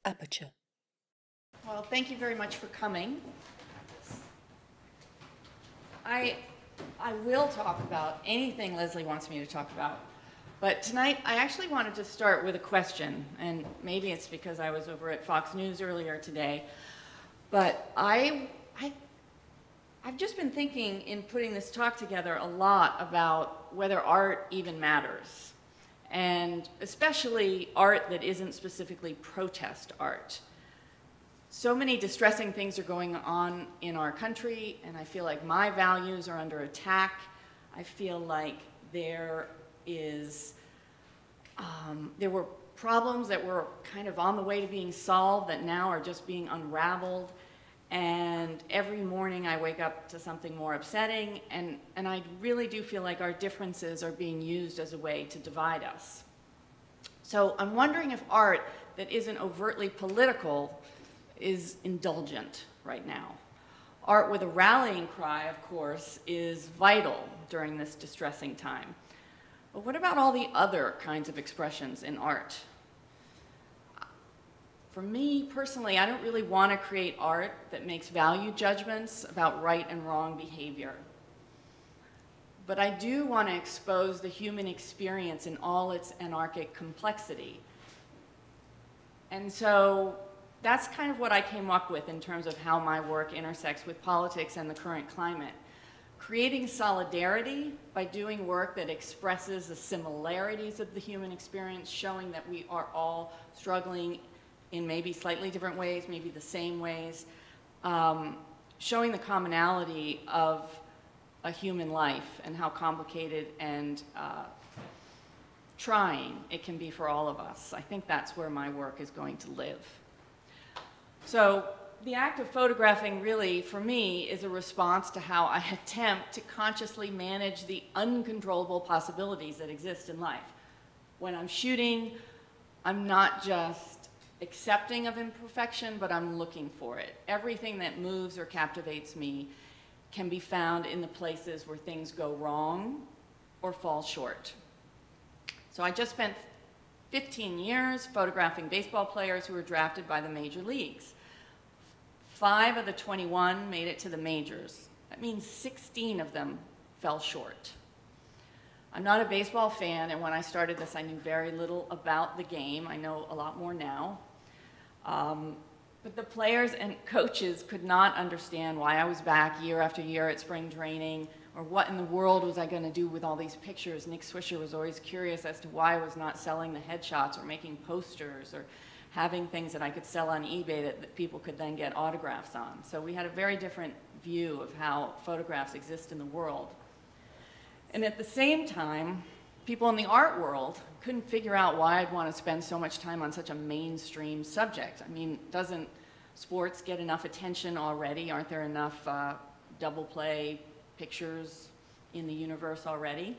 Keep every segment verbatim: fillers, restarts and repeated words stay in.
Aperture. Well, thank you very much for coming. I, I will talk about anything Leslie wants me to talk about, but tonight I actually wanted to start with a question, and maybe it's because I was over at Fox News earlier today, but I, I, I've just been thinking in putting this talk together a lot about whether art even matters, and especially art that isn't specifically protest art. So many distressing things are going on in our country, and I feel like my values are under attack. I feel like there is, um, there were problems that were kind of on the way to being solved that now are just being unraveled. And every morning I wake up to something more upsetting, and, and I really do feel like our differences are being used as a way to divide us. So I'm wondering if art that isn't overtly political is indulgent right now. Art with a rallying cry, of course, is vital during this distressing time. But what about all the other kinds of expressions in art? For me, personally, I don't really want to create art that makes value judgments about right and wrong behavior. But I do want to expose the human experience in all its anarchic complexity. And so that's kind of what I came up with in terms of how my work intersects with politics and the current climate. Creating solidarity by doing work that expresses the similarities of the human experience, showing that we are all struggling in maybe slightly different ways, maybe the same ways, um, showing the commonality of a human life and how complicated and uh, trying it can be for all of us. I think that's where my work is going to live. So the act of photographing really, for me, is a response to how I attempt to consciously manage the uncontrollable possibilities that exist in life. When I'm shooting, I'm not just accepting of imperfection, but I'm looking for it. Everything that moves or captivates me can be found in the places where things go wrong or fall short. So I just spent fifteen years photographing baseball players who were drafted by the major leagues. Five of the twenty-one made it to the majors. That means sixteen of them fell short. I'm not a baseball fan, and when I started this, I knew very little about the game. I know a lot more now. Um, but the players and coaches could not understand why I was back year after year at spring training, or what in the world was I going to do with all these pictures. Nick Swisher was always curious as to why I was not selling the headshots or making posters or having things that I could sell on eBay that, that people could then get autographs on. So we had a very different view of how photographs exist in the world. And at the same time, people in the art world couldn't figure out why I'd want to spend so much time on such a mainstream subject. I mean, doesn't sports get enough attention already? Aren't there enough uh, double play pictures in the universe already?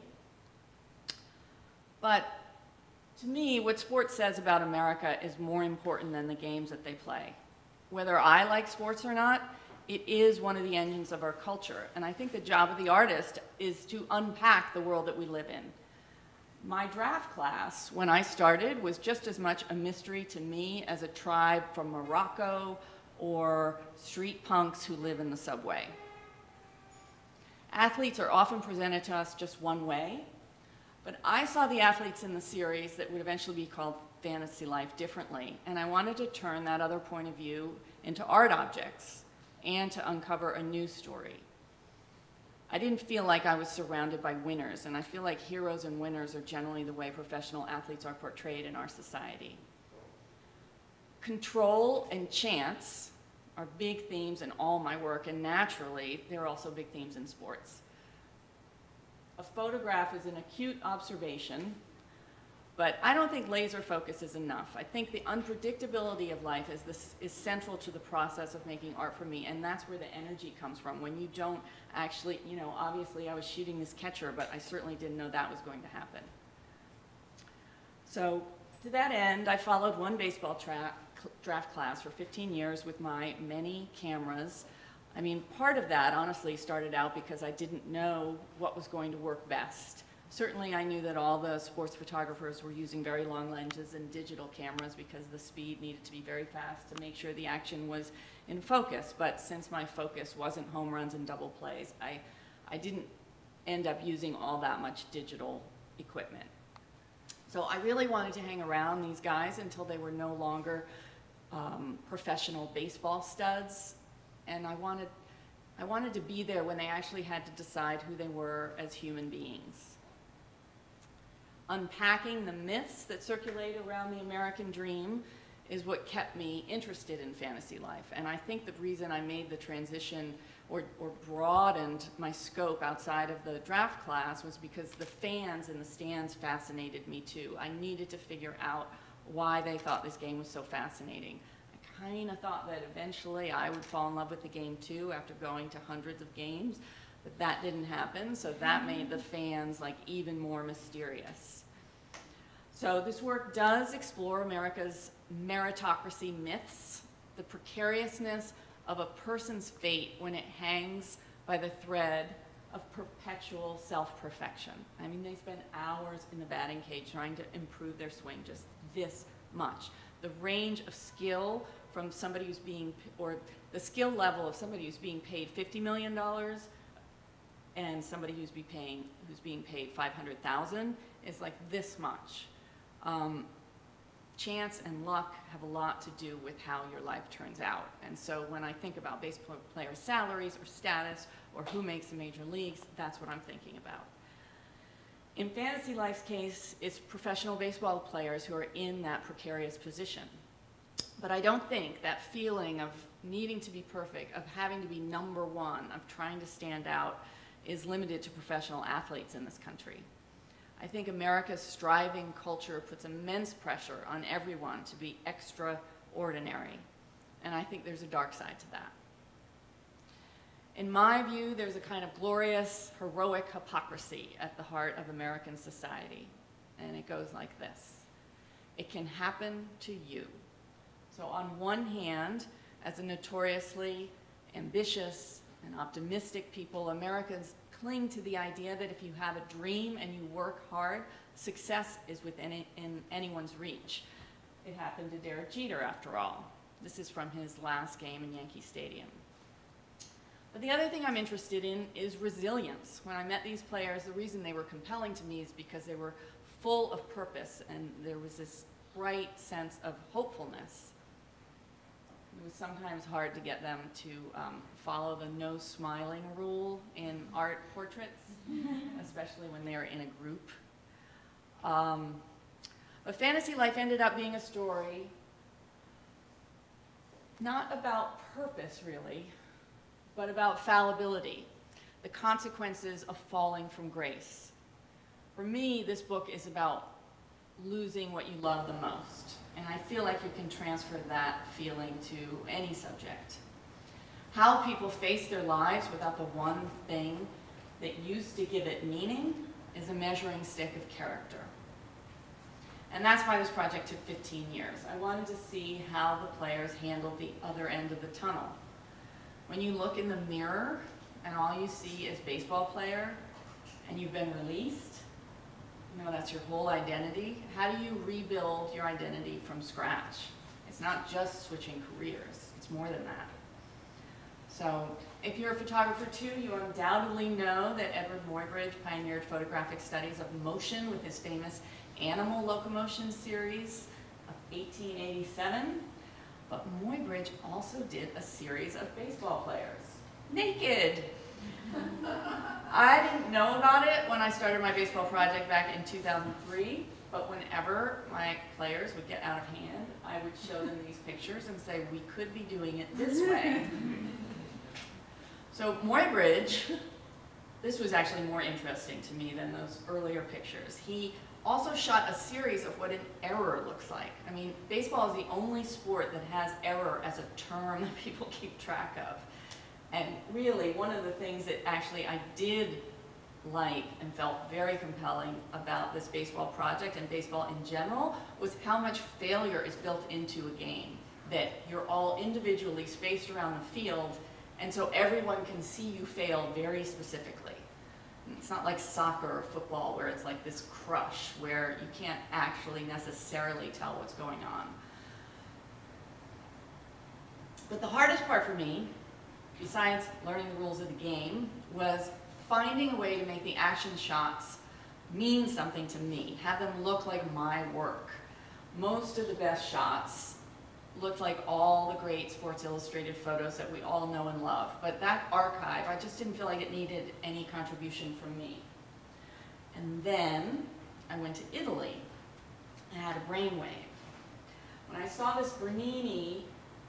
But to me, what sports says about America is more important than the games that they play. Whether I like sports or not, it is one of the engines of our culture. And I think the job of the artist is to unpack the world that we live in. My draft class, when I started, was just as much a mystery to me as a tribe from Morocco or street punks who live in the subway. Athletes are often presented to us just one way, but I saw the athletes in the series that would eventually be called Fantasy Life differently, and I wanted to turn that other point of view into art objects and to uncover a new story. I didn't feel like I was surrounded by winners, and I feel like heroes and winners are generally the way professional athletes are portrayed in our society. Control and chance are big themes in all my work, and naturally, they're also big themes in sports. A photograph is an acute observation, but I don't think laser focus is enough. I think the unpredictability of life is, this, is central to the process of making art for me, and that's where the energy comes from. When you don't actually, you know, obviously I was shooting this catcher, but I certainly didn't know that was going to happen. So to that end, I followed one baseball tra draft class for fifteen years with my many cameras. I mean, part of that honestly started out because I didn't know what was going to work best. Certainly I knew that all the sports photographers were using very long lenses and digital cameras because the speed needed to be very fast to make sure the action was in focus. But since my focus wasn't home runs and double plays, I, I didn't end up using all that much digital equipment. So I really wanted to hang around these guys until they were no longer um, professional baseball studs, and I wanted, I wanted to be there when they actually had to decide who they were as human beings. Unpacking the myths that circulate around the American dream is what kept me interested in fantasy life, and I think the reason I made the transition or, or broadened my scope outside of the draft class was because the fans in the stands fascinated me too. I needed to figure out why they thought this game was so fascinating. I kind of thought that eventually I would fall in love with the game too after going to hundreds of games, but that didn't happen, so that made the fans like even more mysterious. So this work does explore America's meritocracy myths, the precariousness of a person's fate when it hangs by the thread of perpetual self-perfection. I mean, they spend hours in the batting cage trying to improve their swing, just this much. The range of skill from somebody who's being, or the skill level of somebody who's being paid fifty million dollars and somebody who's, be paying, who's being paid five hundred thousand dollars is like this much. Um, Chance and luck have a lot to do with how your life turns out. And so when I think about baseball players' salaries or status or who makes the major leagues, that's what I'm thinking about. In Fantasy Life's case, it's professional baseball players who are in that precarious position. But I don't think that feeling of needing to be perfect, of having to be number one, of trying to stand out, is limited to professional athletes in this country. I think America's striving culture puts immense pressure on everyone to be extraordinary, and I think there's a dark side to that. In my view, there's a kind of glorious, heroic hypocrisy at the heart of American society, and it goes like this. It can happen to you. So on one hand, as a notoriously ambitious and optimistic people, Americans cling to the idea that if you have a dream and you work hard, success is within any, in anyone's reach. It happened to Derek Jeter, after all. This is from his last game in Yankee Stadium. But the other thing I'm interested in is resilience. When I met these players, the reason they were compelling to me is because they were full of purpose and there was this bright sense of hopefulness. It was sometimes hard to get them to um, follow the no smiling rule in art portraits, especially when they were in a group. Um, but Fantasy Life ended up being a story not about purpose, really, but about fallibility, the consequences of falling from grace. For me, this book is about losing what you love the most. And I feel like you can transfer that feeling to any subject. How people face their lives without the one thing that used to give it meaning is a measuring stick of character. And that's why this project took fifteen years. I wanted to see how the players handled the other end of the tunnel. When you look in the mirror and all you see is baseball player and you've been released, you know, that's your whole identity. How do you rebuild your identity from scratch? It's not just switching careers. It's more than that. So if you're a photographer too, you undoubtedly know that Edward Muybridge pioneered photographic studies of motion with his famous Animal Locomotion series of eighteen eighty-seven. But Muybridge also did a series of baseball players, naked. I didn't know about it when I started my baseball project back in two thousand three, but whenever my players would get out of hand, I would show them these pictures and say, we could be doing it this way. So Muybridge, this was actually more interesting to me than those earlier pictures. He also shot a series of what an error looks like. I mean, baseball is the only sport that has error as a term that people keep track of. And really, one of the things that actually I did like and felt very compelling about this baseball project and baseball in general was how much failure is built into a game. That you're all individually spaced around the field, and so everyone can see you fail very specifically. It's not like soccer or football where it's like this crush where you can't actually necessarily tell what's going on. But the hardest part for me, besides learning the rules of the game, was finding a way to make the action shots mean something to me, have them look like my work. Most of the best shots looked like all the great Sports Illustrated photos that we all know and love. But that archive, I just didn't feel like it needed any contribution from me. And then I went to Italy. I had a brainwave. When I saw this Bernini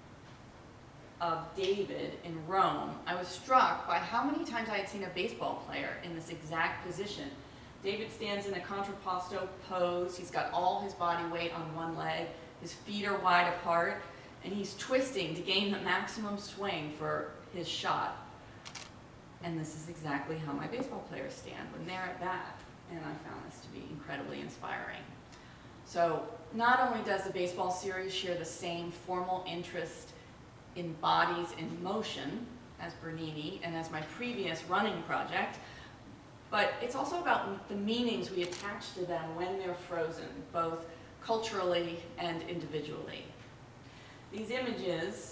of David in Rome, I was struck by how many times I had seen a baseball player in this exact position. David stands in a contrapposto pose. He's got all his body weight on one leg. His feet are wide apart, and he's twisting to gain the maximum swing for his shot. And this is exactly how my baseball players stand when they're at bat, and I found this to be incredibly inspiring. So not only does the baseball series share the same formal interest in bodies in motion as Bernini and as my previous running project, but it's also about the meanings we attach to them when they're frozen, both culturally and individually. These images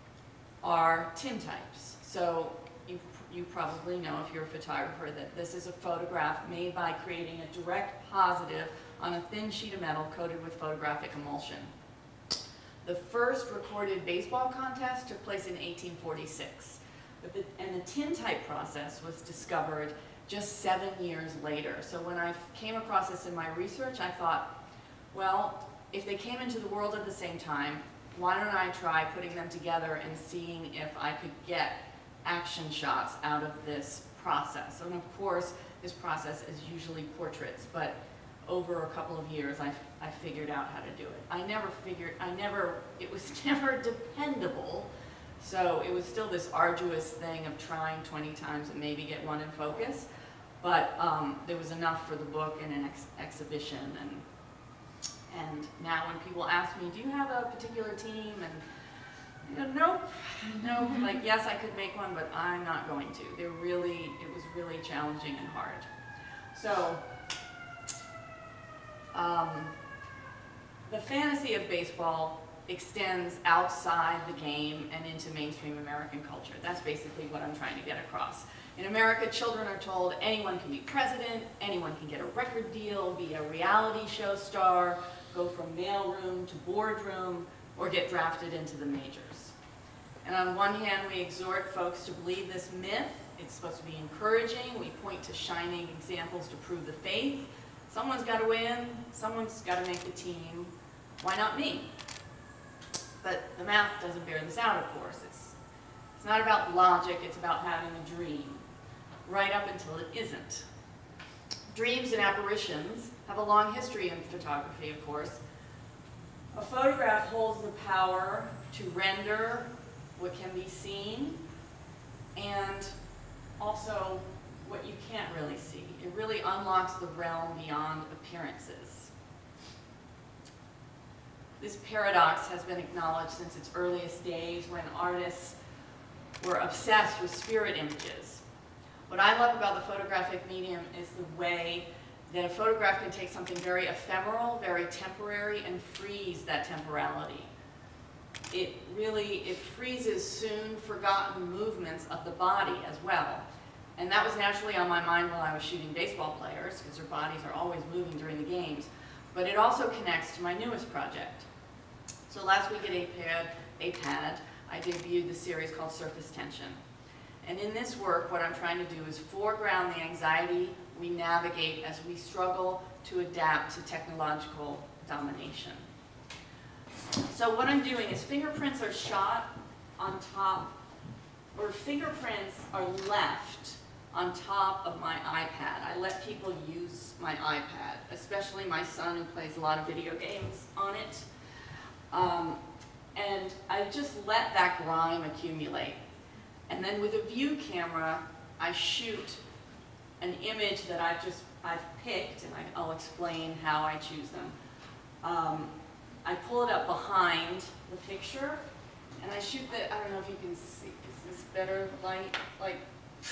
are tintypes. So you, you probably know, if you're a photographer, that this is a photograph made by creating a direct positive on a thin sheet of metal coated with photographic emulsion. The first recorded baseball contest took place in eighteen forty-six, but the, and the tintype process was discovered just seven years later. So when I came across this in my research, I thought, well, if they came into the world at the same time, why don't I try putting them together and seeing if I could get action shots out of this process. And of course, this process is usually portraits, but over a couple of years, I, I figured out how to do it. I never figured, I never, it was never dependable, so it was still this arduous thing of trying twenty times and maybe get one in focus, but um, there was enough for the book and an ex exhibition, and and now when people ask me, do you have a particular team? And you know, nope, nope, like yes, I could make one, but I'm not going to. They're really, it was really challenging and hard. So, Um, the fantasy of baseball extends outside the game and into mainstream American culture. That's basically what I'm trying to get across. In America, children are told anyone can be president, anyone can get a record deal, be a reality show star, go from mailroom to boardroom, or get drafted into the majors. And on one hand, we exhort folks to believe this myth. It's supposed to be encouraging. We point to shining examples to prove the faith. Someone's got to win, someone's got to make the team, why not me? But the math doesn't bear this out, of course. It's, it's not about logic, it's about having a dream, right up until it isn't. Dreams and apparitions have a long history in photography, of course. A photograph holds the power to render what can be seen, and also what you can't really see. It really unlocks the realm beyond appearances. This paradox has been acknowledged since its earliest days when artists were obsessed with spirit images. What I love about the photographic medium is the way that a photograph can take something very ephemeral, very temporary, and freeze that temporality. It really, it freezes soon forgotten movements of the body as well. And that was naturally on my mind while I was shooting baseball players, because their bodies are always moving during the games. But it also connects to my newest project. So last week at A P A D, I debuted the series called Surface Tension. And in this work, what I'm trying to do is foreground the anxiety we navigate as we struggle to adapt to technological domination. So what I'm doing is fingerprints are shot on top, or fingerprints are left on top of my iPad. I let people use my iPad, especially my son who plays a lot of video games on it. Um, and I just let that grime accumulate. And then with a view camera, I shoot an image that I've just, I've picked, and I, I'll explain how I choose them. Um, I pull it up behind the picture, and I shoot the, I don't know if you can see, is this better light? Like,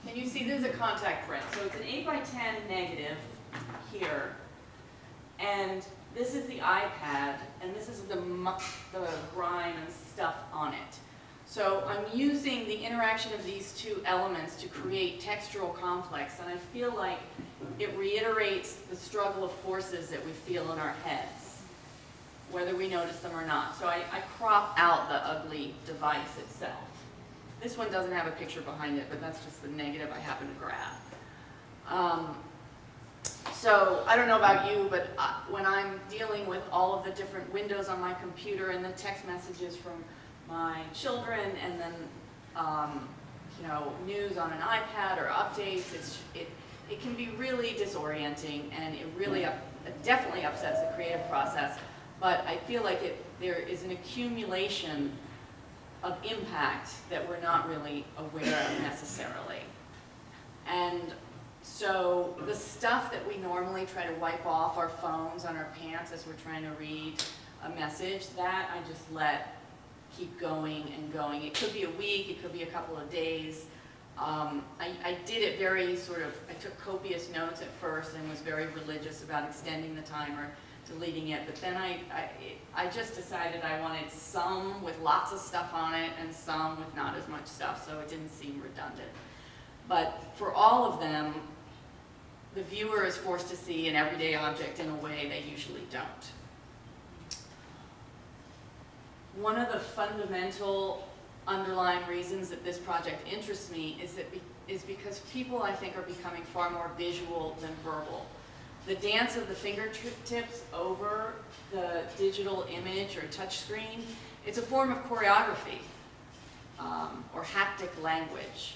Can you see this is a contact print? So it's an eight by ten negative here, and this is the iPad, and this is the, the grime and stuff on it. So I'm using the interaction of these two elements to create textural complex, and I feel like it reiterates the struggle of forces that we feel in our heads, whether we notice them or not. So I, I crop out the ugly device itself. This one doesn't have a picture behind it, but that's just the negative I happen to grab. Um, so I don't know about you, but uh, when I'm dealing with all of the different windows on my computer and the text messages from my children, and then um, you know, news on an iPad or updates, it's, it, it can be really disorienting, and it really up, it definitely upsets the creative process. But I feel like it, there is an accumulation of impact that we're not really aware of necessarily. And so the stuff that we normally try to wipe off our phones on our pants as we're trying to read a message, that I just let keep going and going. It could be a week, it could be a couple of days. Um, I, I did it very sort of, I took copious notes at first and was very religious about extending the timer, deleting it, but then I, I, I just decided I wanted some with lots of stuff on it and some with not as much stuff, so it didn't seem redundant. But for all of them, the viewer is forced to see an everyday object in a way they usually don't. One of the fundamental underlying reasons that this project interests me is, that be, is because people, I think, are becoming far more visual than verbal. The dance of the fingertips over the digital image or touch screen, it's a form of choreography um, or haptic language.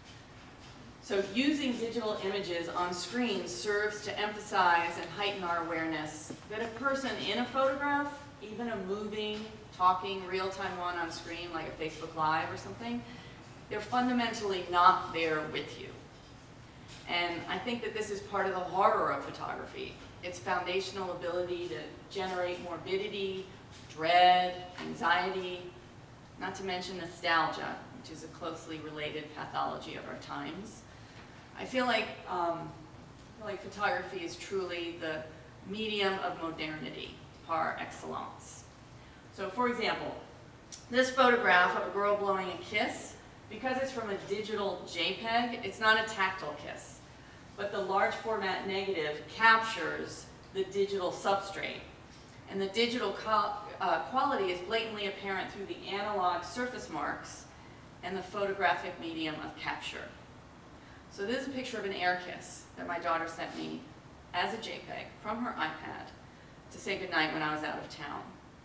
So using digital images on screen serves to emphasize and heighten our awareness that a person in a photograph, even a moving, talking, real-time one on screen like a Facebook Live or something, they're fundamentally not there with you. And I think that this is part of the horror of photography. Its foundational ability to generate morbidity, dread, anxiety, not to mention nostalgia, which is a closely related pathology of our times. I feel like, um, I feel like photography is truly the medium of modernity par excellence. So for example, this photograph of a girl blowing a kiss, because it's from a digital JPEG, it's not a tactile kiss. But the large format negative captures the digital substrate. And the digital uh, quality is blatantly apparent through the analog surface marks and the photographic medium of capture. So this is a picture of an air kiss that my daughter sent me as a JPEG from her iPad to say goodnight when I was out of town.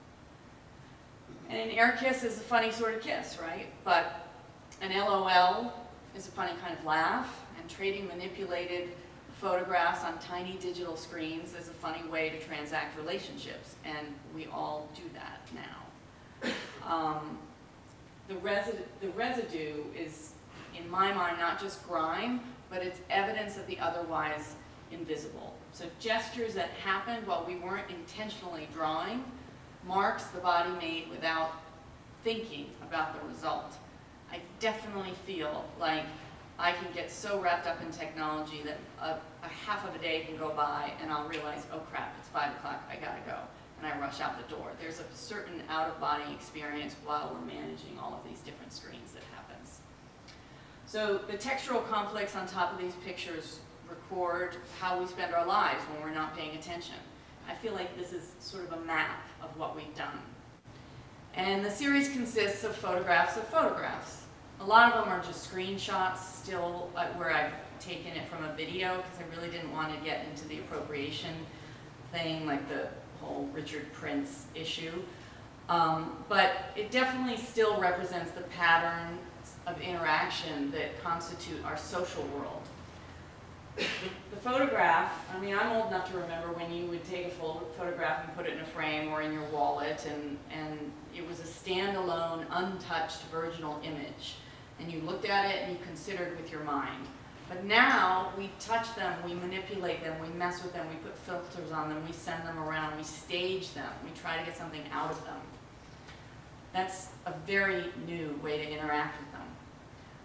And an air kiss is a funny sort of kiss, right? But an L O L is a funny kind of laugh, and trading manipulated photographs on tiny digital screens is a funny way to transact relationships, and we all do that now. Um, the, resi the residue is, in my mind, not just grime, but it's evidence of the otherwise invisible. So gestures that happened while we weren't intentionally drawing, marks the body made without thinking about the result. I definitely feel like I can get so wrapped up in technology that a, a half of a day can go by and I'll realize, oh crap, it's five o'clock, I gotta go. And I rush out the door. There's a certain out-of-body experience while we're managing all of these different screens that happens. So the textural complex on top of these pictures record how we spend our lives when we're not paying attention. I feel like this is sort of a map of what we've done. And the series consists of photographs of photographs. A lot of them are just screenshots still uh, where I've taken it from a video because I really didn't want to get into the appropriation thing like the whole Richard Prince issue. Um, but it definitely still represents the patterns of interaction that constitute our social world. The, the photograph, I mean, I'm old enough to remember when you would take a full photograph and put it in a frame or in your wallet, and, and it was a standalone, untouched, virginal image. And you looked at it and you considered with your mind. But now we touch them, we manipulate them, we mess with them, we put filters on them, we send them around, we stage them, we try to get something out of them. That's a very new way to interact with them.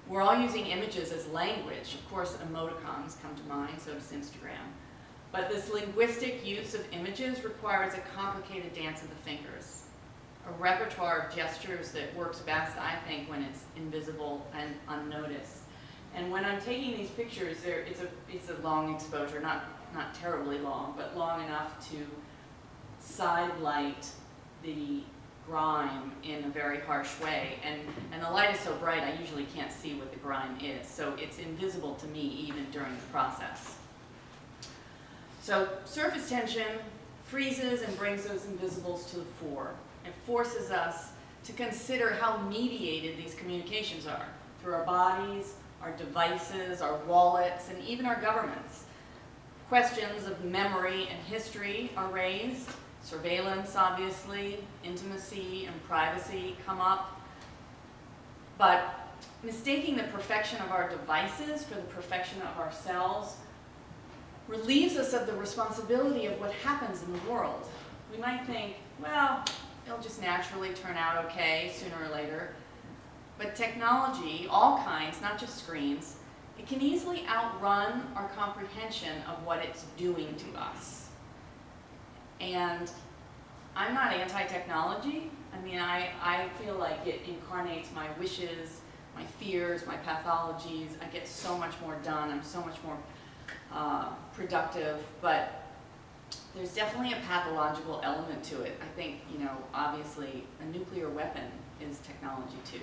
We're all using images as language. Of course, emoticons come to mind, so does Instagram. But this linguistic use of images requires a complicated dance of the fingers, a repertoire of gestures that works best, I think, when it's invisible and unnoticed. And when I'm taking these pictures, there, it's, a, it's a long exposure, not, not terribly long, but long enough to sidelight the grime in a very harsh way. And, and the light is so bright, I usually can't see what the grime is. So it's invisible to me even during the process. So surface tension freezes and brings those invisibles to the fore. It forces us to consider how mediated these communications are through our bodies, our devices, our wallets, and even our governments. Questions of memory and history are raised. Surveillance, obviously, intimacy and privacy come up. But mistaking the perfection of our devices for the perfection of ourselves relieves us of the responsibility of what happens in the world. We might think, well, it'll just naturally turn out okay sooner or later. But technology, all kinds, not just screens, it can easily outrun our comprehension of what it's doing to us. And I'm not anti-technology. I mean, I, I feel like it incarnates my wishes, my fears, my pathologies. I get so much more done. I'm so much more uh, productive. But there's definitely a pathological element to it. I think, you know, obviously a nuclear weapon is technology too.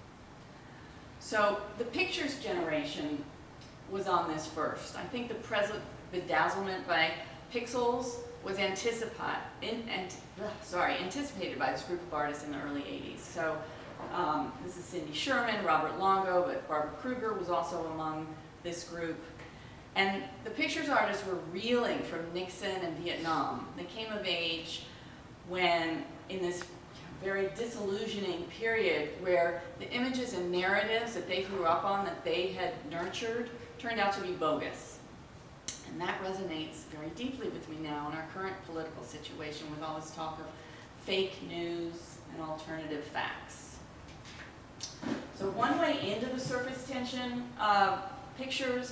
So the pictures generation was on this first. I think the present bedazzlement by pixels was anticipa in, and, ugh, sorry, anticipated by this group of artists in the early eighties. So um, this is Cindy Sherman, Robert Longo, but Barbara Kruger was also among this group. And the pictures artists were reeling from Nixon and Vietnam. They came of age when, in this very disillusioning period where the images and narratives that they grew up on, that they had nurtured, turned out to be bogus. And that resonates very deeply with me now in our current political situation with all this talk of fake news and alternative facts. So one way into the surface tension uh, pictures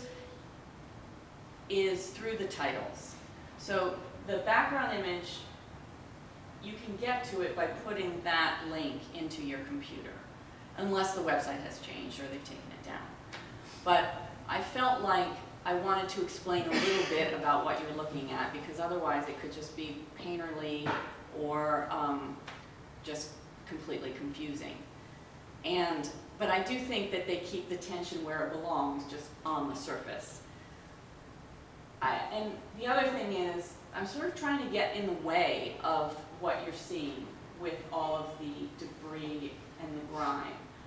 is through the titles. So the background image, you can get to it by putting that link into your computer, unless the website has changed or they've taken it down. But I felt like I wanted to explain a little bit about what you're looking at, because otherwise it could just be painterly or um, just completely confusing. And, but I do think that they keep the tension where it belongs, just on the surface. I, and the other thing is, I'm sort of trying to get in the way of what you're seeing with all of the debris and the grime.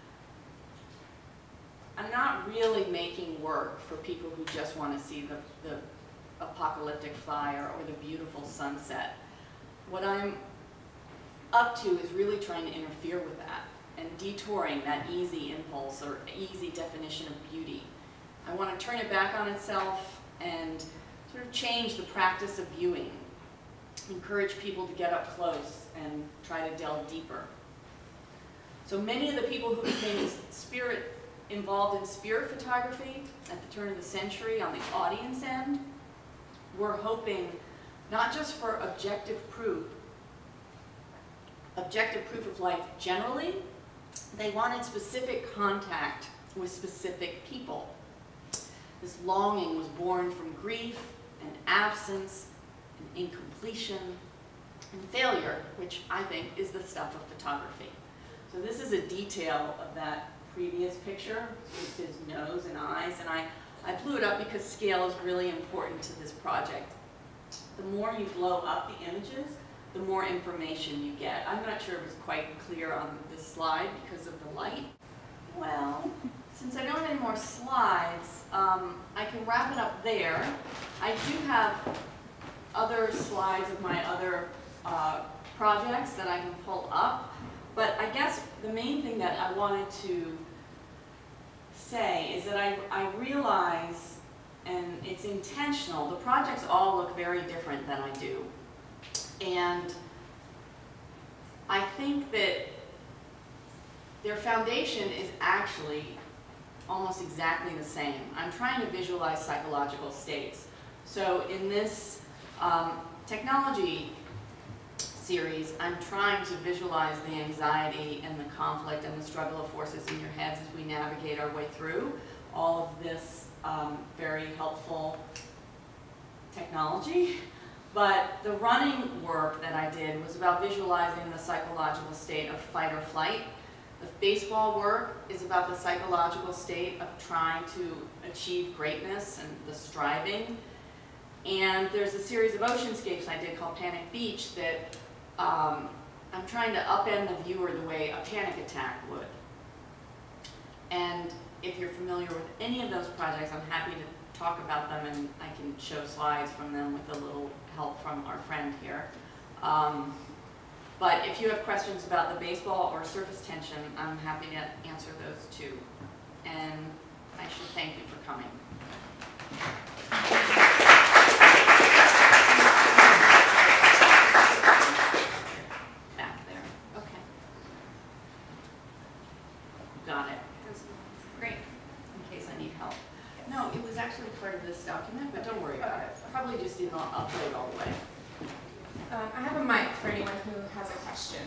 I'm not really making work for people who just want to see the, the apocalyptic fire or the beautiful sunset. What I'm up to is really trying to interfere with that and detouring that easy impulse or easy definition of beauty. I want to turn it back on itself and sort of change the practice of viewing, encourage people to get up close and try to delve deeper. So many of the people who became spirit involved in spirit photography at the turn of the century on the audience end were hoping not just for objective proof, objective proof of life generally, they wanted specific contact with specific people. This longing was born from grief and absence and incompletion and failure, which I think is the stuff of photography. So this is a detail of that previous picture, just his nose and eyes, and I, I blew it up because scale is really important to this project. The more you blow up the images, the more information you get. I'm not sure it was quite clear on this slide because of the light. Well, since I don't have any more slides, um, I can wrap it up there. I do have other slides of my other uh, projects that I can pull up, but I guess the main thing that I wanted to say is that I, I realize, and it's intentional, the projects all look very different than I do. And I think that their foundation is actually almost exactly the same. I'm trying to visualize psychological states. So in this um, technology series, I'm trying to visualize the anxiety and the conflict and the struggle of forces in your heads as we navigate our way through all of this um, very helpful technology. But the running work that I did was about visualizing the psychological state of fight or flight. The baseball work is about the psychological state of trying to achieve greatness and the striving. And there's a series of oceanscapes I did called Panic Beach that um, I'm trying to upend the viewer the way a panic attack would. And if you're familiar with any of those projects, I'm happy to talk about them, and I can show slides from them with a little help from our friend here. Um, but if you have questions about the baseball or surface tension, I'm happy to answer those too. And I should thank you for coming. Back there. Okay. Got it. Great. In case I need help. No, it was actually part of this document, but don't worry about it. Probably just didn't upload all the way. Um, I have a mic for anyone who has a question.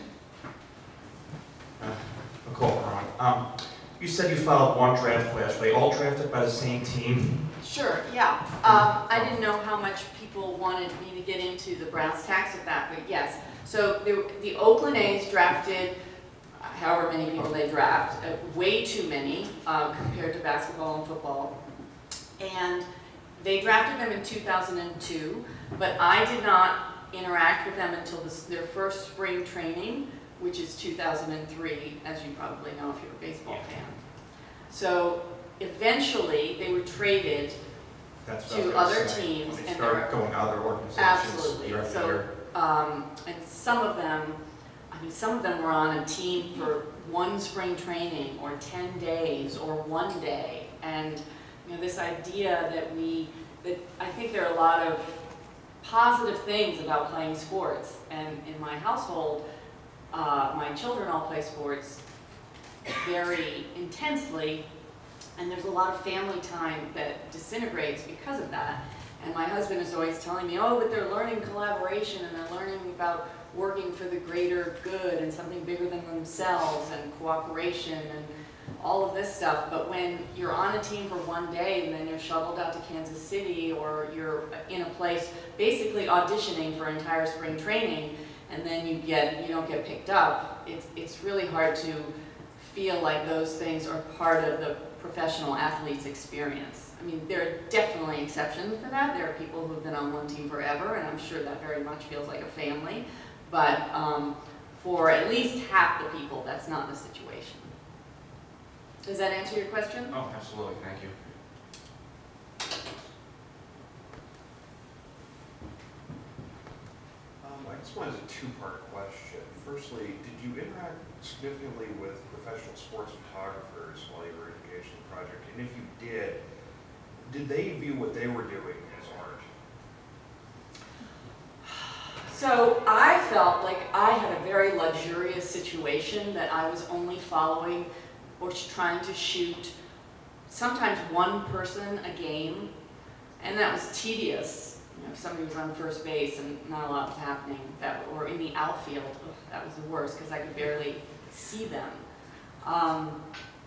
Uh, Nicole, Ron. Um, you said you filed one draft class. Were they all drafted by the same team? Sure, yeah. Um, I didn't know how much people wanted me to get into the brass tacks of that, but yes. So the, the Oakland A's drafted however many people they draft, uh, way too many uh, compared to basketball and football. And they drafted them in two thousand two, but I did not interact with them until this, their first spring training, which is two thousand three, as you probably know if you're a baseball fan. So eventually they were traded That's to other teams. When they and start going to other organizations. Absolutely. Year after So, year. um, and some of them, I mean, some of them were on a team for one spring training, or ten days, or one day. And you know, this idea that we, that I think there are a lot of positive things about playing sports. And in my household, uh, my children all play sports very intensely, and there's a lot of family time that disintegrates because of that. And my husband is always telling me, oh, but they're learning collaboration, and they're learning about working for the greater good and something bigger than themselves, and cooperation and all of this stuff. But when you're on a team for one day and then you're shuttled out to Kansas City, or you're in a place basically auditioning for entire spring training, and then you get you don't get picked up, it's, it's really hard to feel like those things are part of the professional athlete's experience. I mean, there are definitely exceptions for that. There are people who've been on one team forever, and I'm sure that very much feels like a family. But um, for at least half the people, that's not the situation. Does that answer your question? Oh, absolutely. Thank you. Um, I just wanted a two-part question. Firstly, did you interact significantly with professional sports photographers while you were engaged in the project? And if you did, did they view what they were doing as art? So I felt like I had a very luxurious situation, that I was only following or trying to shoot sometimes one person a game, and that was tedious. You know, if somebody was on first base and not a lot was happening, that, or in the outfield, ugh, that was the worst because I could barely see them. Um,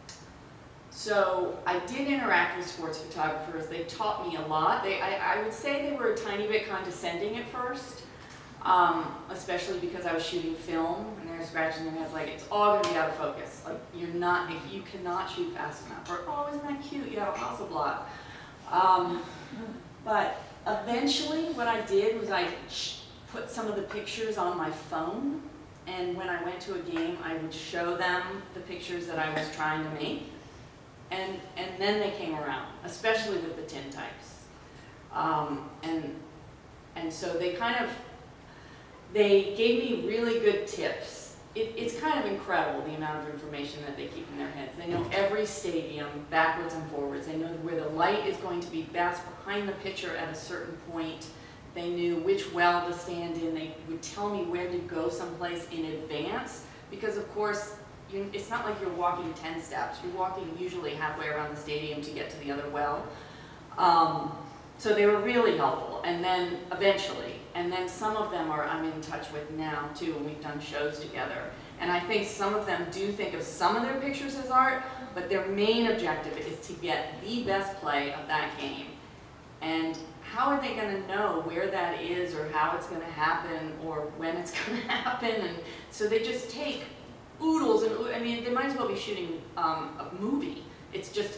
so I did interact with sports photographers. They taught me a lot. They, I, I would say they were a tiny bit condescending at first. Um, especially because I was shooting film, and they're scratching their heads like, it's all going to be out of focus. Like, you're not, you cannot shoot fast enough. Or, oh, isn't that cute? You have a Hasselblad. Um, but eventually, what I did was I put some of the pictures on my phone, and when I went to a game, I would show them the pictures that I was trying to make, and and then they came around, especially with the tintypes. Um, and and so they kind of. They gave me really good tips. It, it's kind of incredible the amount of information that they keep in their heads. They know every stadium backwards and forwards. They know where the light is going to be best behind the pitcher at a certain point. They knew which well to stand in. They would tell me where to go someplace in advance, because of course you, it's not like you're walking ten steps. You're walking usually halfway around the stadium to get to the other well. Um, so they were really helpful. And then eventually, and then some of them are I'm in touch with now too, and we've done shows together. And I think some of them do think of some of their pictures as art, but their main objective is to get the best play of that game. And how are they going to know where that is or how it's going to happen or when it's going to happen? And so they just take oodles and oodles. I mean, they might as well be shooting um, a movie. It's just,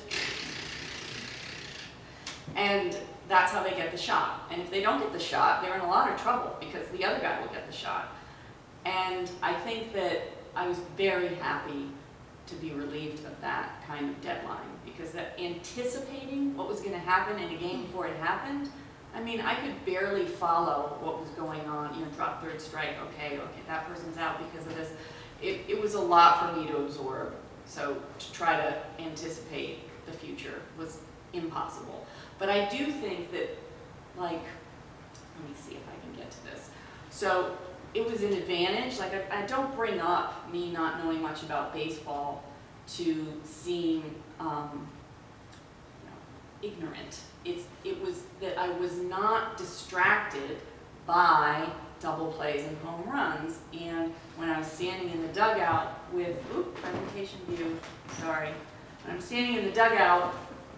and that's how they get the shot. And if they don't get the shot, they're in a lot of trouble because the other guy will get the shot. And I think that I was very happy to be relieved of that kind of deadline, because that anticipating what was going to happen in a game before it happened, I mean, I could barely follow what was going on. You know, drop third strike, okay, okay, that person's out because of this. It, it was a lot for me to absorb. So to try to anticipate the future was impossible. But I do think that, like, let me see if I can get to this. So it was an advantage. Like, I, I don't bring up me not knowing much about baseball to seem um, you know, ignorant. It's, it was that I was not distracted by double plays and home runs. And when I was standing in the dugout with, oop, presentation view, sorry. When I'm standing in the dugout,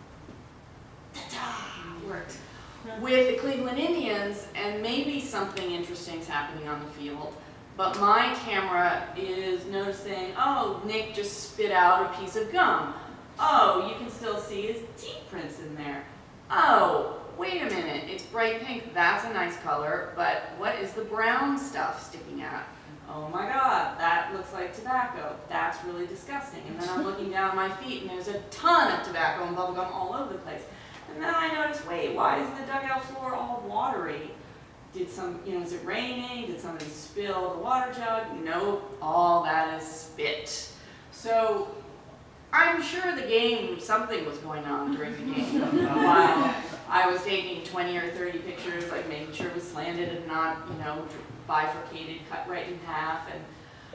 ta-da, worked, with the Cleveland Indians, and maybe something interesting is happening on the field, but my camera is noticing, oh, Nick just spit out a piece of gum. Oh, you can still see his teeth prints in there. Oh, wait a minute, it's bright pink, that's a nice color, but what is the brown stuff sticking out? Oh my God, that looks like tobacco. That's really disgusting. And then I'm looking down at my feet and there's a ton of tobacco and bubble gum all over the place. And then I notice, wait, why is the dugout floor all watery? Did some, you know, is it raining? Did somebody spill the water jug? Nope, all that is spit. So I'm sure the game, something was going on during the game while I was taking twenty or thirty pictures, like making sure it was slanted and not, you know, bifurcated, cut right in half. And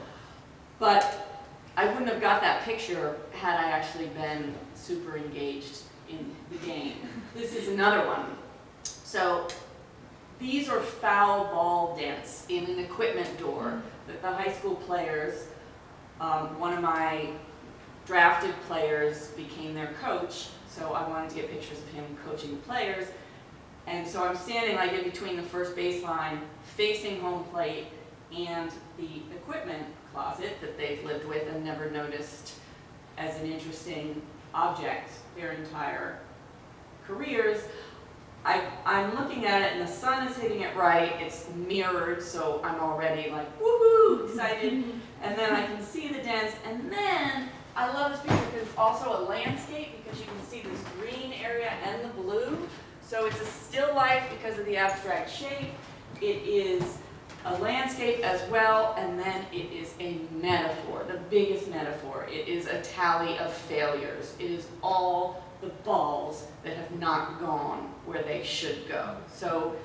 but I wouldn't have got that picture had I actually been super engaged in the game. This is another one. So these are foul ball dents in an equipment door that the high school players, um, one of my drafted players became their coach, so I wanted to get pictures of him coaching the players. And so I'm standing like in between the first baseline, facing home plate and the equipment closet that they've lived with and never noticed as an interesting object their entire careers. I, I'm looking at it and the sun is hitting it right, it's mirrored, so I'm already like, woohoo, excited. And then I can see the dents, and then I love this picture because it's also a landscape because you can see this green area and the blue. So it's a still life because of the abstract shape. It is a landscape as well, and then it is a metaphor, the biggest metaphor. It is a tally of failures. It is all the balls that have not gone where they should go. So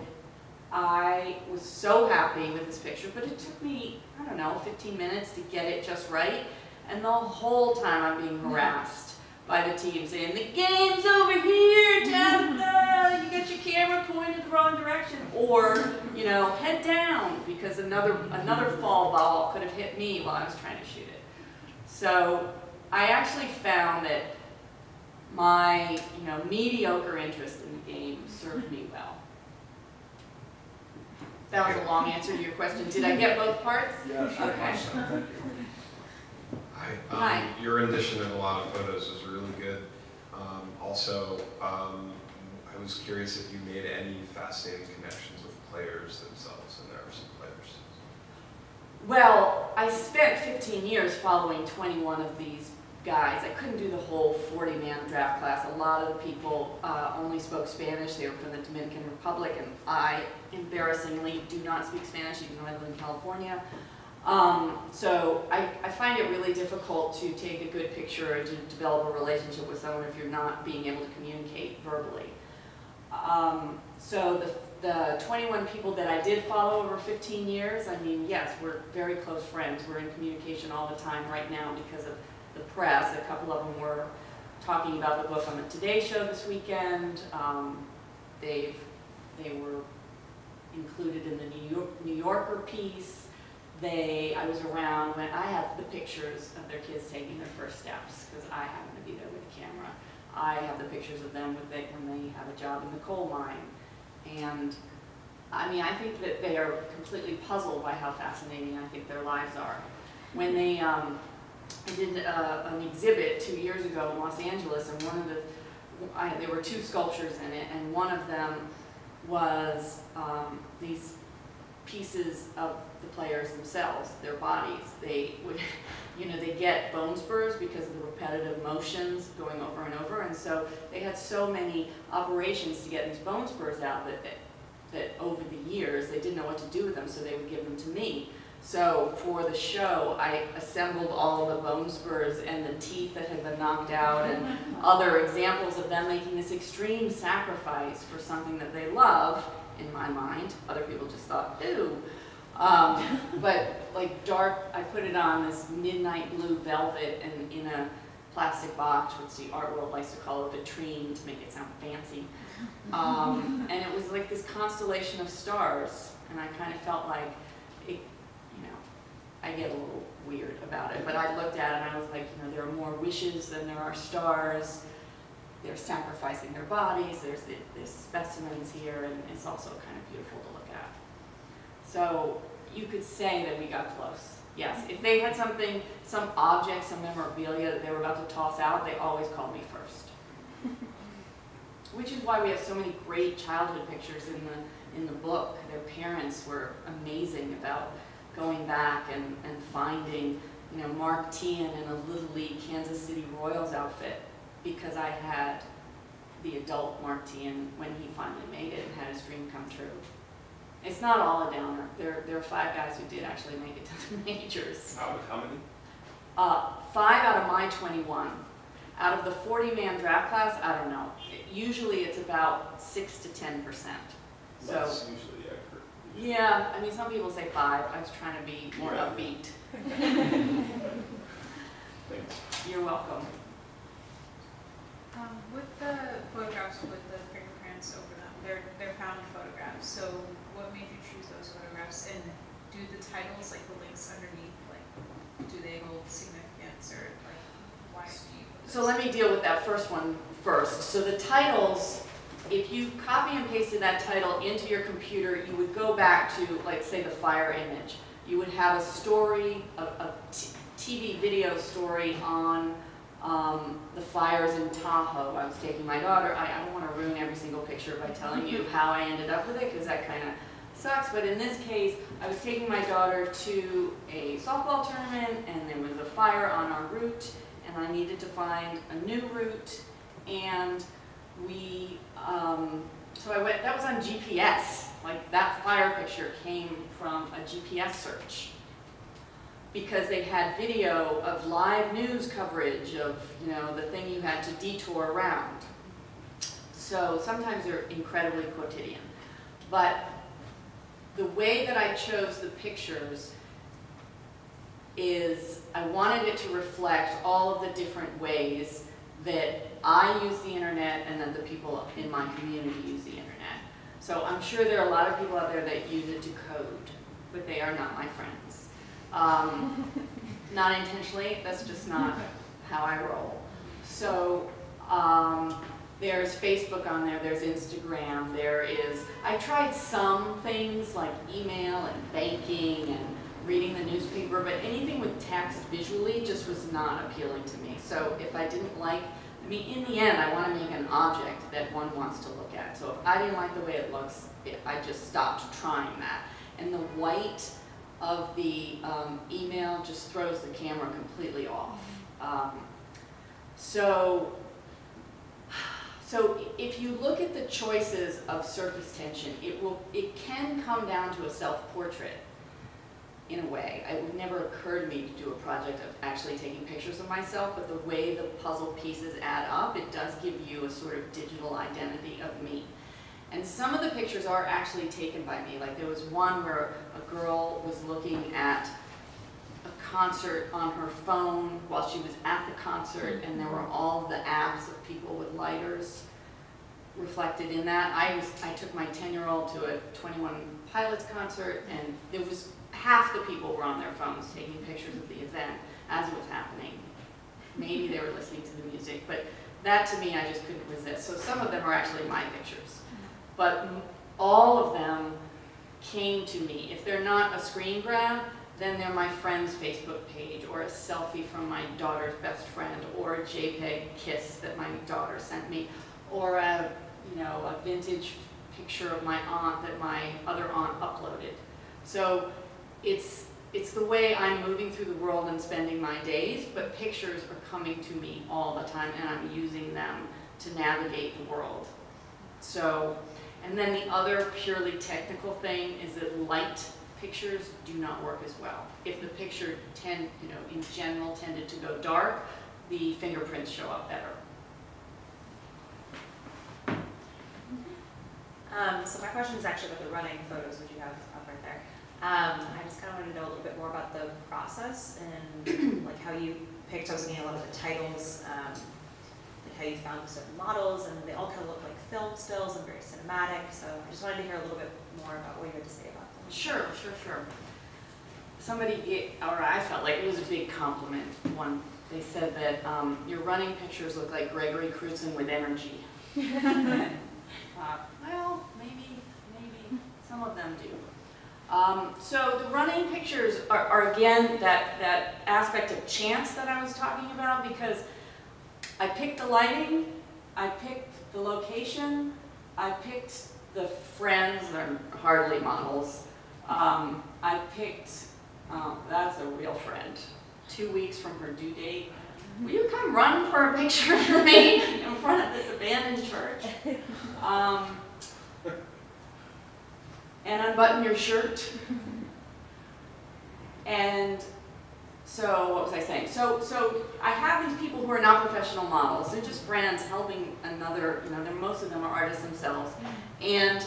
I was so happy with this picture, but it took me, I don't know, fifteen minutes to get it just right. And the whole time I'm being harassed by the team saying, the game's over here, Tabitha, you got your camera pointed the wrong direction. Or, you know, head down, because another, another fall ball could have hit me while I was trying to shoot it. So I actually found that my, you know, mediocre interest in the game served me well. That was a long answer to your question. Did I get both parts? Yes. Okay. Thank you. Hi. Um, Hi. Your rendition of a lot of photos is really good. Um, also, um, I was curious if you made any fascinating connections with players themselves, and there are some players. Well, I spent fifteen years following twenty-one of these guys. I couldn't do the whole forty man draft class. A lot of the people uh, only spoke Spanish. They were from the Dominican Republic, and I, embarrassingly, do not speak Spanish, even though I live in California. Um, so I, I find it really difficult to take a good picture or to develop a relationship with someone if you're not being able to communicate verbally. Um, so the the twenty-one people that I did follow over fifteen years, I mean, yes, we're very close friends. We're in communication all the time right now because of the press. A couple of them were talking about the book on the Today Show this weekend. Um, they've, they were included in the New York, New Yorker piece. They, I was around when I have the pictures of their kids taking their first steps because I happen to be there with the camera. I have the pictures of them with they, when they have a job in the coal mine. And I mean, I think that they are completely puzzled by how fascinating I think their lives are. When they, um, I did uh, an exhibit two years ago in Los Angeles, and one of the, I, there were two sculptures in it, and one of them was um, these pieces of the players themselves, their bodies. They would, you know, they get bone spurs because of the repetitive motions going over and over, and so they had so many operations to get these bone spurs out that, that, that over the years they didn't know what to do with them, so they would give them to me. So for the show, I assembled all the bone spurs and the teeth that had been knocked out and other examples of them making this extreme sacrifice for something that they love, in my mind. Other people just thought, ew. Um, but like dark, I put it on this midnight blue velvet and in a plastic box, which the art world likes to call a vitrine to make it sound fancy. Um, and it was like this constellation of stars, and I kind of felt like, it, you know, I get a little weird about it, but I looked at it and I was like, you know, there are more wishes than there are stars. They're sacrificing their bodies. There's the, there's specimens here, and it's also kind of beautiful to look at. So you could say that we got close. Yes, if they had something, some object, some memorabilia that they were about to toss out, they always called me first. Which is why we have so many great childhood pictures in the in the book. Their parents were amazing about going back and, and finding, you know, Mark Teahan in a Little League Kansas City Royals outfit, because I had the adult Mark Teahan when he finally made it and had his dream come true. It's not all a downer. There, there are five guys who did actually make it to the majors. How, how many? Uh, five out of my twenty-one. Out of the forty man draft class, I don't know. It, usually it's about six to ten percent. So, That's usually accurate. yeah, I mean, some people say five. I was trying to be more Yeah. upbeat. Thanks. You're welcome. Um, with the photographs with the fingerprints over them, they're, they're found photographs. So what made you choose those photographs? And do the titles, like the links underneath, like, do they hold significance, or like, why do you put So those? let me deal with that first one first. So the titles, if you copy and pasted that title into your computer, you would go back to, like, say, the fire image. You would have a story, a, a t TV video story on um, the fires in Tahoe. I was taking my daughter. I, I don't want to ruin every single picture by telling you how I ended up with it, because that kind of sucks. But in this case, I was taking my daughter to a softball tournament, and there was a fire on our route, and I needed to find a new route, and we, um, so I went, that was on G P S. Like, that fire picture came from a G P S search, because they had video of live news coverage of, you know, the thing you had to detour around. So sometimes they're incredibly quotidian. But the way that I chose the pictures is I wanted it to reflect all of the different ways that I use the internet and that the people in my community use the internet. So I'm sure there are a lot of people out there that use it to code, but they are not my friends. Um, not intentionally, that's just not how I roll. So um, there's Facebook on there, there's Instagram, there is, I tried some things like email and banking and reading the newspaper, but anything with text visually just was not appealing to me. So if I didn't like, I mean, in the end, I want to make an object that one wants to look at. So if I didn't like the way it looks, it, I just stopped trying that. And the white of the um, email just throws the camera completely off. Um, so, so if you look at the choices of surface tension, it will, it can come down to a self-portrait in a way. It would never occur to me to do a project of actually taking pictures of myself, but the way the puzzle pieces add up, it does give you a sort of digital identity of me. And some of the pictures are actually taken by me. Like there was one where a girl was looking at a concert on her phone while she was at the concert, and there were all the apps of people with lighters reflected in that. I was I took my ten-year-old to a twenty-one Pilots concert, and there was half the people were on their phones taking pictures of the event as it was happening. Maybe they were listening to the music, but that to me, I just couldn't resist. So some of them are actually my pictures, but m- all of them came to me. If they're not a screen grab, then they're my friend's Facebook page, or a selfie from my daughter's best friend, or a JPEG kiss that my daughter sent me, or a, you know, a vintage picture of my aunt that my other aunt uploaded. So it's, it's the way I'm moving through the world and spending my days, but pictures are coming to me all the time, and I'm using them to navigate the world. So, and then the other purely technical thing is that light pictures do not work as well. If the picture tend, you know, in general tended to go dark, the fingerprints show up better. Um, so my question is actually about the running photos which you have up right there. Um, I just kind of wanted to know a little bit more about the process and like how you picked. I was looking at a lot of the titles, um, like how you found certain models, and they all kind of look like film stills and very cinematic. So I just wanted to hear a little bit more about what you had to say about them. Sure, sure, sure. Somebody, it, or I felt like it was a big compliment. One, they said that um, your running pictures look like Gregory Crutzen with energy. Uh, well, maybe, maybe some of them do. Um, so the running pictures are, are again that, that aspect of chance that I was talking about, because I picked the lighting, I picked the location, I picked the friends, they're hardly models. Um, I picked, um, that's a real friend, two weeks from her due date. Will you come run for a picture for me in front of this abandoned church? Um, and unbutton your shirt. And so, what was I saying? So, so I have these people who are not professional models. They're just friends helping another, you know, they're, most of them are artists themselves. And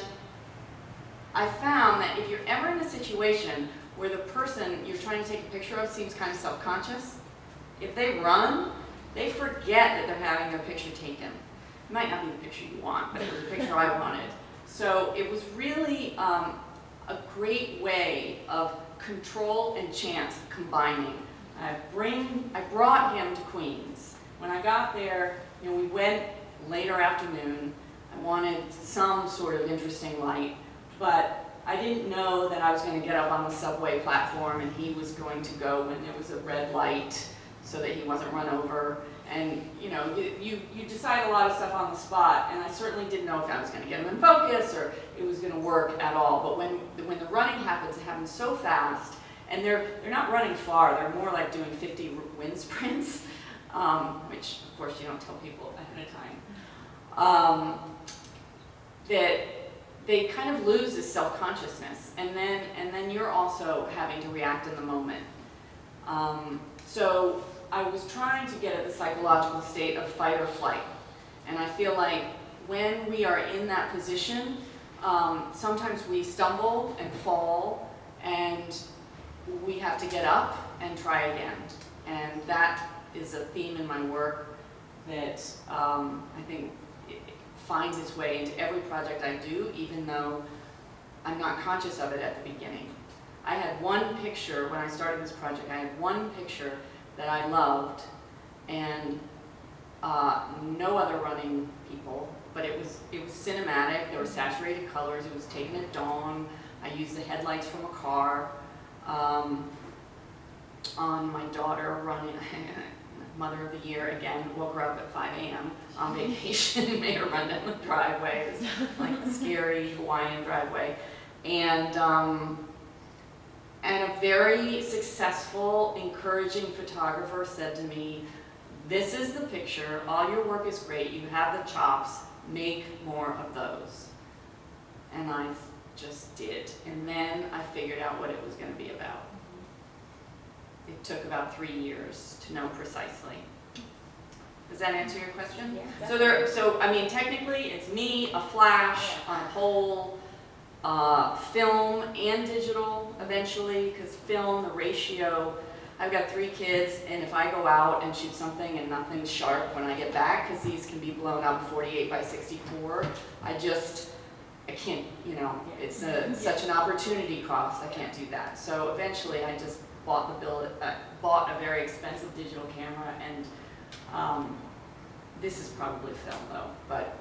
I found that if you're ever in a situation where the person you're trying to take a picture of seems kind of self-conscious, if they run, they forget that they're having their picture taken. It might not be the picture you want, but it was the picture I wanted. So it was really um, a great way of control and chance combining. I bring, I brought him to Queens. When I got there, you know, we went later afternoon. I wanted some sort of interesting light, but I didn't know that I was going to get up on the subway platform and he was going to go when there was a red light, so that he wasn't run over. And you know, you, you, you decide a lot of stuff on the spot, and I certainly didn't know if I was going to get him in focus or it was going to work at all. But when, when the running happens, it happens so fast, and they're, they're not running far, they're more like doing fifty wind sprints, um, which of course you don't tell people ahead of time, um, that they kind of lose this self-consciousness, and then, and then you're also having to react in the moment. Um, so I was trying to get at the psychological state of fight or flight. And I feel like when we are in that position, um, sometimes we stumble and fall, and we have to get up and try again. And that is a theme in my work that um, I think it finds its way into every project I do, even though I'm not conscious of it at the beginning. I had one picture, when I started this project, I had one picture that I loved, and uh, no other running people, but it was, it was cinematic, there were saturated colors, it was taken at dawn, I used the headlights from a car, um, on my daughter running, mother of the year again, woke her up at five A M on vacation, made her run down the driveway, it was like a scary Hawaiian driveway, and um, And a very successful, encouraging photographer said to me, this is the picture, all your work is great, you have the chops, make more of those. And I just did. And then I figured out what it was going to be about. It took about three years to know precisely. Does that answer your question? Yeah. So there, so I mean, technically, it's me, a flash on a pole, uh, film and digital eventually, because film, the ratio, I've got three kids, and if I go out and shoot something and nothing's sharp when I get back, because these can be blown up forty-eight by sixty-four, I just, I can't, you know, it's a, such an opportunity cost, I can't do that. So eventually I just bought the bill, uh, bought a very expensive digital camera, and um, this is probably film though, but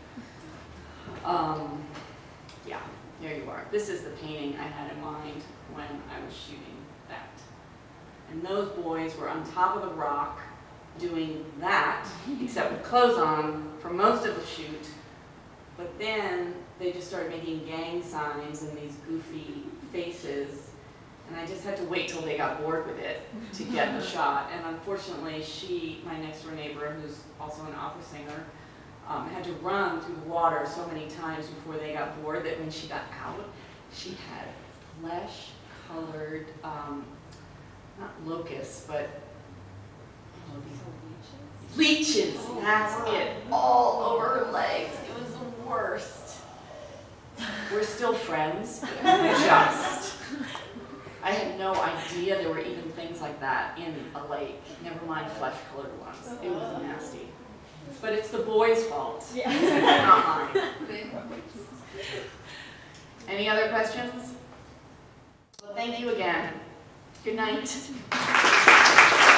um, yeah, there you are. This is the painting I had in mind when I was shooting that. And those boys were on top of the rock doing that, except with clothes on for most of the shoot. But then they just started making gang signs and these goofy faces. And I just had to wait till they got bored with it to get the shot. And unfortunately, she, my next door neighbor, who's also an opera singer, um, had to run through the water so many times before they got bored that when she got out, she had flesh-colored, um, not locusts, but oh, these leeches. That's it, all over her legs. It was the worst. We're still friends, but just. I had no idea there were even things like that in a lake. Never mind flesh-colored ones. It was nasty. But it's the boys' fault. Yeah. Not mine. Any other questions? Well, thank you again. Good night.